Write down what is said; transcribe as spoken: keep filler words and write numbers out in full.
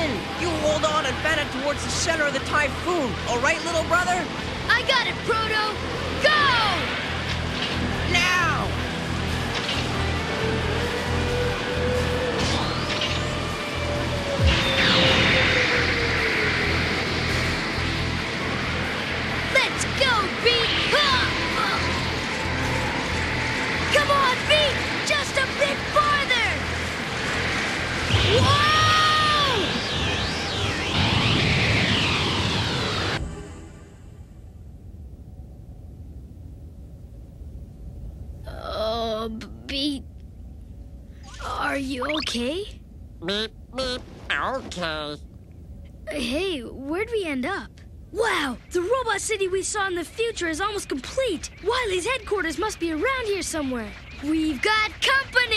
in! You hold on and fan it towards the center of the typhoon. All right, little brother? I got it, Proto! Go! Now! Let's go, Beat! Come on, Beat! Just a bit farther! Whoa! Uh, Beat... Are you okay? Beep, beep. Okay. Hey, where'd we end up? Wow, the robot city we saw in the future is almost complete. Wily's headquarters must be around here somewhere. We've got company!